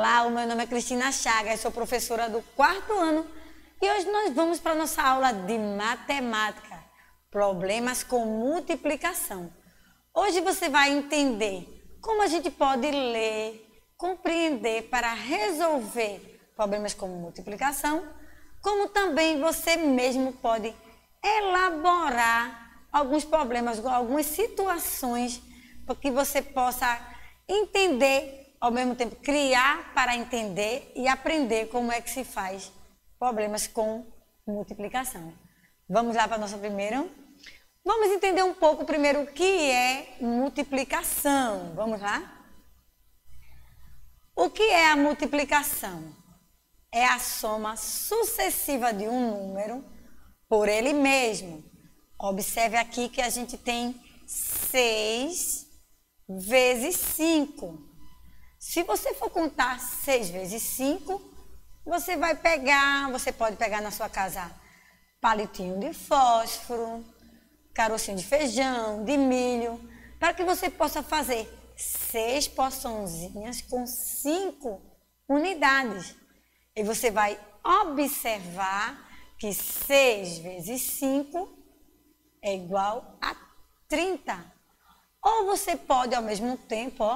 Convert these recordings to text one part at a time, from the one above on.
Olá, o meu nome é Cristina Chagas, sou professora do 4º ano e hoje nós vamos para a nossa aula de matemática, problemas com multiplicação. Hoje você vai entender como a gente pode ler, compreender para resolver problemas com multiplicação, como também você mesmo pode elaborar alguns problemas, algumas situações, para que você possa entender, ao mesmo tempo criar para entender e aprender como é que se faz problemas com multiplicação. Vamos lá para a nossa primeira? Vamos entender um pouco primeiro o que é multiplicação. Vamos lá? O que é a multiplicação? É a soma sucessiva de um número por ele mesmo. Observe aqui que a gente tem 6 vezes 5. Se você for contar 6 vezes 5, você pode pegar na sua casa palitinho de fósforo, carocinho de feijão, de milho, para que você possa fazer 6 porçãozinhas com 5 unidades. E você vai observar que 6 vezes 5 é igual a 30. Ou você pode, ao mesmo tempo,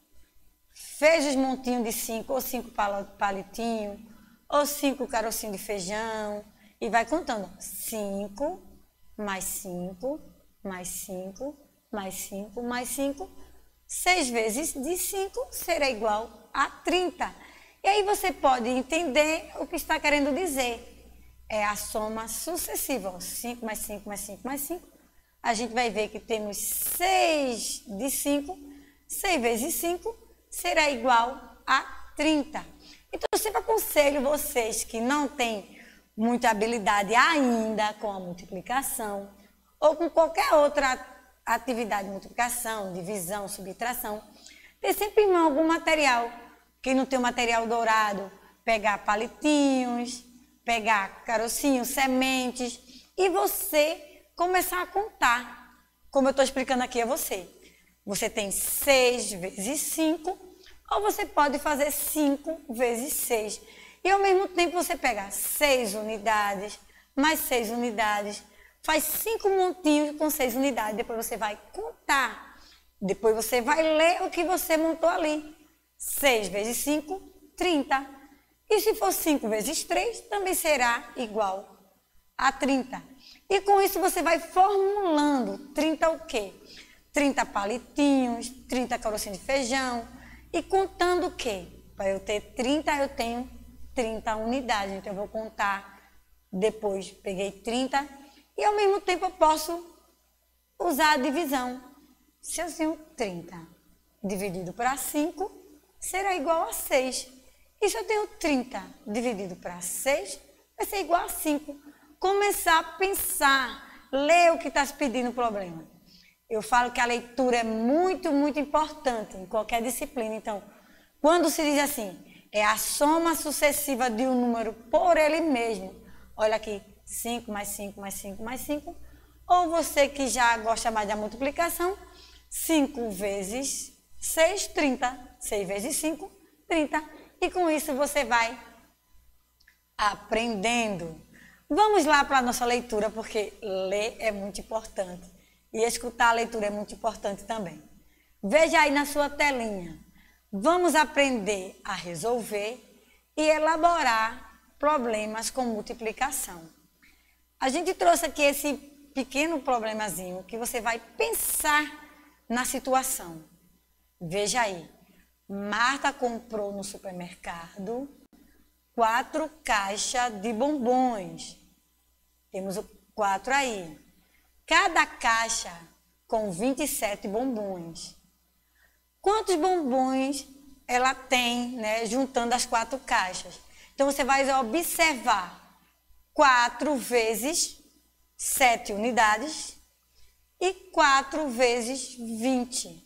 fez os montinhos de 5, ou 5 palitinhos, ou 5 carocinhos de feijão, e vai contando. 5, mais 5, mais 5, mais 5, mais 5. 6 vezes de 5 será igual a 30. E aí você pode entender o que está querendo dizer. É a soma sucessiva. 5 mais 5 mais 5 mais 5. A gente vai ver que temos 6 de 5. 6 vezes 5 será igual a 30. Então, eu sempre aconselho vocês que não têm muita habilidade ainda com a multiplicação ou com qualquer outra atividade de multiplicação, divisão, subtração, ter sempre em mão algum material. Quem não tem o material dourado, pegar palitinhos, pegar carocinhos, sementes e você começar a contar, como eu estou explicando aqui a você. Você tem 6 vezes 5, ou você pode fazer 5 vezes 6. E ao mesmo tempo você pega 6 unidades, mais 6 unidades, faz 5 montinhos com 6 unidades, depois você vai contar. Depois você vai ler o que você montou ali. 6 vezes 5, 30. E se for 5 vezes 3, também será igual a 30. E com isso você vai formulando 30 o quê? 30 palitinhos, 30 carocinhos de feijão. E contando o quê? Para eu ter 30, eu tenho 30 unidades. Então, eu vou contar depois. Peguei 30 e, ao mesmo tempo, eu posso usar a divisão. Se eu tenho 30 dividido para 5, será igual a 6. E se eu tenho 30 dividido para 6, vai ser igual a 5. Começar a pensar, ler o que está se pedindo o problema. Eu falo que a leitura é muito, muito importante em qualquer disciplina. Então, quando se diz assim, é a soma sucessiva de um número por ele mesmo. Olha aqui, 5 mais 5 mais 5 mais 5. Ou você que já gosta mais da multiplicação, 5 vezes 6, 30. 6 vezes 5, 30. E com isso você vai aprendendo. Vamos lá para a nossa leitura, porque ler é muito importante. E escutar a leitura é muito importante também. Veja aí na sua telinha. Vamos aprender a resolver e elaborar problemas com multiplicação. A gente trouxe aqui esse pequeno problemazinho que você vai pensar na situação. Veja aí. Marta comprou no supermercado 4 caixas de bombons. Temos o 4 aí. Cada caixa com 27 bombons. Quantos bombons ela tem, né, juntando as 4 caixas? Então, você vai observar 4 vezes 7 unidades e 4 vezes 20.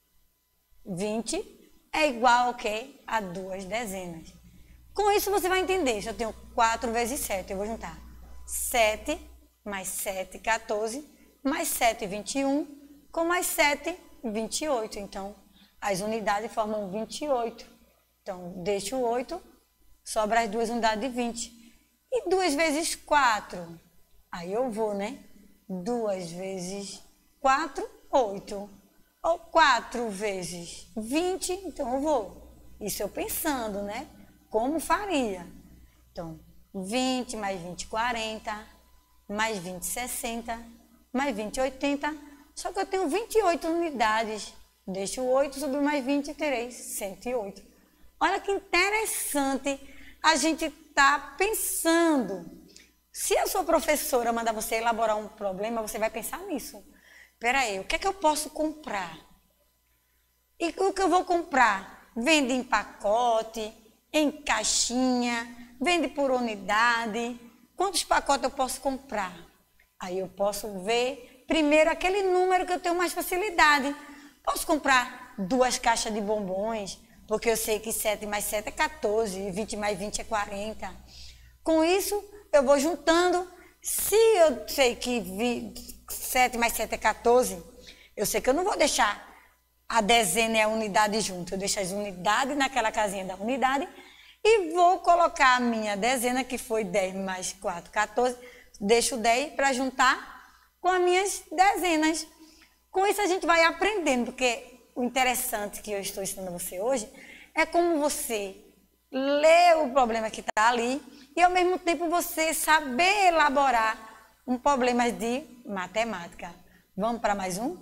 20 é igual ao quê? A 2 dezenas. Com isso, você vai entender. Se eu tenho 4 vezes 7, eu vou juntar 7 mais 7, 14, mais 7, 21, com mais 7, 28. Então, as unidades formam 28. Então, deixo 8, sobra as 2 unidades de 20. E 2 vezes 4? Aí eu vou, né? 2 vezes 4, 8. Ou 4 vezes 20, então eu vou. Isso eu pensando, né? Como faria? Então, 20 mais 20, 40, mais 20, 60, mais 20, 80. Só que eu tenho 28 unidades. Deixo 8 sobre mais 20 e terei 108. Olha que interessante a gente está pensando. Se a sua professora mandar você elaborar um problema, você vai pensar nisso. Espera aí, o que é que eu posso comprar? E o que eu vou comprar? Vende em pacote, em caixinha, vende por unidade. Quantos pacotes eu posso comprar? Aí eu posso ver primeiro aquele número que eu tenho mais facilidade. Posso comprar 2 caixas de bombons, porque eu sei que 7 mais 7 é 14, e 20 mais 20 é 40. Com isso, eu vou juntando. Se eu sei que 7 mais 7 é 14, eu sei que eu não vou deixar a dezena e a unidade junto. Eu deixo as unidades naquela casinha da unidade e vou colocar a minha dezena, que foi 10 mais 4, 14. Deixo 10 para juntar com as minhas dezenas. Com isso a gente vai aprendendo, porque o interessante que eu estou ensinando a você hoje é como você lê o problema que está ali e ao mesmo tempo você saber elaborar um problema de matemática. Vamos para mais um?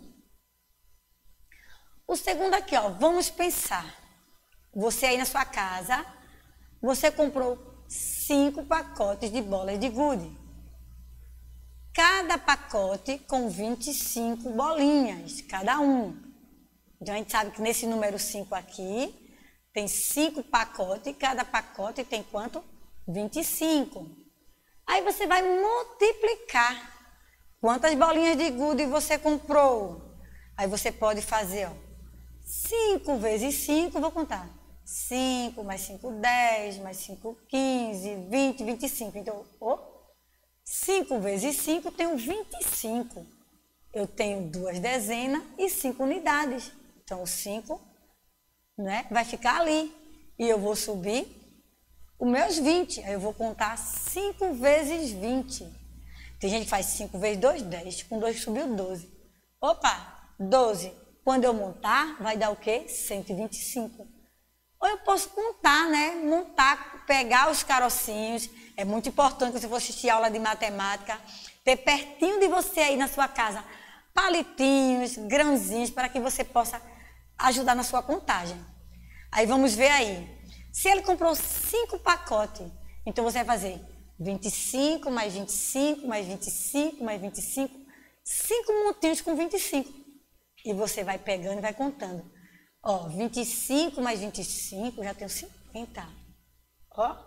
O segundo aqui, ó, vamos pensar. Você aí na sua casa, você comprou 5 pacotes de bolas de gude. Cada pacote com 25 bolinhas, cada um. Então a gente sabe que nesse número 5 aqui, tem 5 pacotes, cada pacote tem quanto? 25. Aí você vai multiplicar. Quantas bolinhas de gude você comprou? Aí você pode fazer, ó, 5 vezes 5, vou contar. 5 mais 5, 10, mais 5, 15, 20, 25. Então, 5 vezes 5, tenho 25. Eu tenho 2 dezenas e 5 unidades. Então, o 5, né, vai ficar ali. E eu vou subir os meus 20. Aí eu vou contar 5 vezes 20. Tem gente que faz 5 vezes 2, 10. Com 2 subiu 12. Opa, 12. Quando eu montar, vai dar o quê? 125. Ou eu posso contar, né? Montar, pegar os carocinhos. É muito importante que você for assistir aula de matemática, ter pertinho de você aí na sua casa palitinhos, grãozinhos, para que você possa ajudar na sua contagem. Aí vamos ver aí. Se ele comprou 5 pacotes, então você vai fazer 25 mais 25 mais 25 mais 25, 5 montinhos com 25. E você vai pegando e vai contando. Ó, 25 mais 25, já tenho 50. Ó.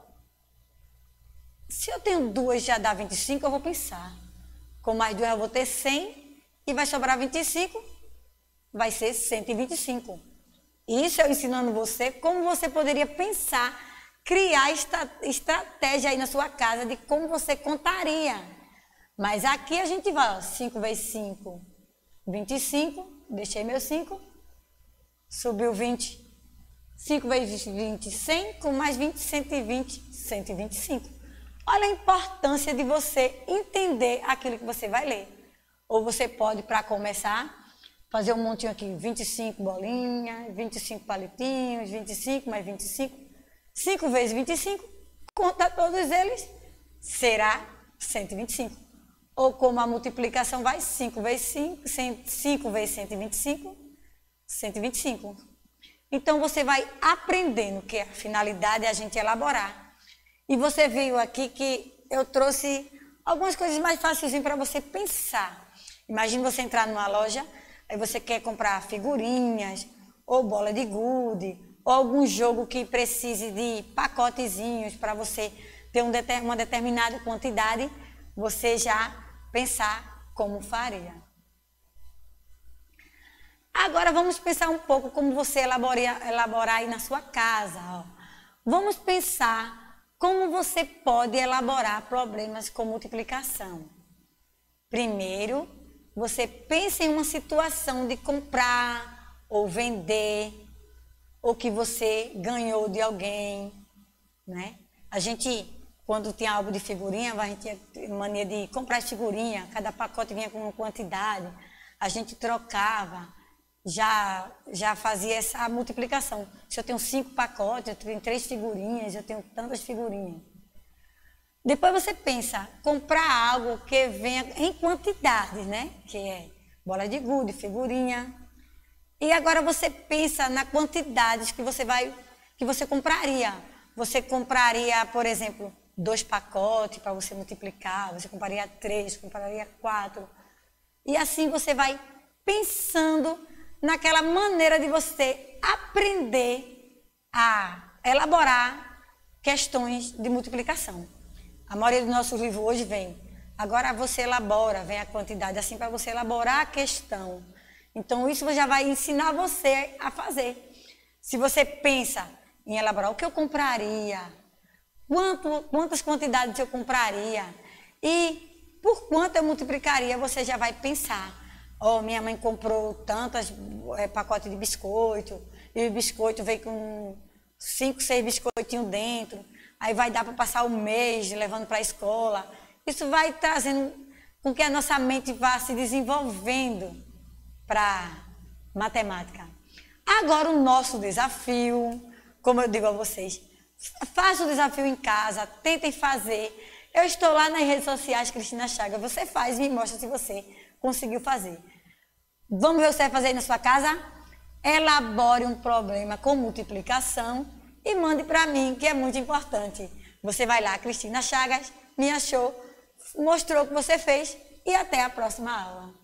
Se eu tenho 2 já dá 25, eu vou pensar. Com mais 2 eu vou ter 100 e vai sobrar 25, vai ser 125. Isso eu ensinando você como você poderia pensar, criar estratégia aí na sua casa de como você contaria. Mas aqui a gente vai, ó, 5 vezes 5, 25, deixei meu 5, subiu 20. 5 vezes 20, 100, com mais 20, 120, 125. Olha a importância de você entender aquilo que você vai ler. Ou você pode, para começar, fazer um montinho aqui, 25 bolinhas, 25 palitinhos, 25 mais 25. 5 vezes 25, conta todos eles, será 125. Ou como a multiplicação vai, 5 vezes 5, 5 vezes 125, 125. Então você vai aprendendo que a finalidade é a gente elaborar. E você viu aqui que eu trouxe algumas coisas mais fáceis para você pensar. Imagina você entrar numa loja, aí você quer comprar figurinhas, ou bola de gude, ou algum jogo que precise de pacotezinhos para você ter uma determinada quantidade, você já pensar como faria. Agora vamos pensar um pouco como você elaborar aí na sua casa. Ó. Vamos pensar como você pode elaborar problemas com multiplicação. Primeiro, você pensa em uma situação de comprar ou vender. ou que você ganhou de alguém, né? A gente, quando tinha álbum de figurinha, a gente tinha mania de comprar figurinha, cada pacote vinha com uma quantidade, a gente trocava, já fazia essa multiplicação. Se eu tenho 5 pacotes, eu tenho 3 figurinhas, eu tenho tantas figurinhas. Depois você pensa, comprar algo que venha em quantidade, né? Que é bola de gude, figurinha. E agora você pensa na quantidade que você compraria. Você compraria, por exemplo, 2 pacotes para você multiplicar, você compraria 3, compraria 4. E assim você vai pensando naquela maneira de você aprender a elaborar questões de multiplicação. A maioria dos nossos livros hoje vem. Agora você elabora, vem a quantidade, assim para você elaborar a questão. Então isso já vai ensinar você a fazer. Se você pensa em elaborar o que eu compraria, quantas quantidades eu compraria e por quanto eu multiplicaria, você já vai pensar. Oh, minha mãe comprou tantos pacotes de biscoito, e o biscoito veio com 5, 6 biscoitinhos dentro. Aí vai dar para passar o mês levando para a escola. Isso vai trazendo com que a nossa mente vá se desenvolvendo para matemática. Agora o nosso desafio, como eu digo a vocês, faça o desafio em casa, tentem fazer. Eu estou lá nas redes sociais, Cristina Chagas, você faz e me mostra se você conseguiu fazer. Vamos ver o que você vai fazer aí na sua casa? Elabore um problema com multiplicação e mande para mim, que é muito importante. Você vai lá, Cristina Chagas, me achou, mostrou o que você fez e até a próxima aula.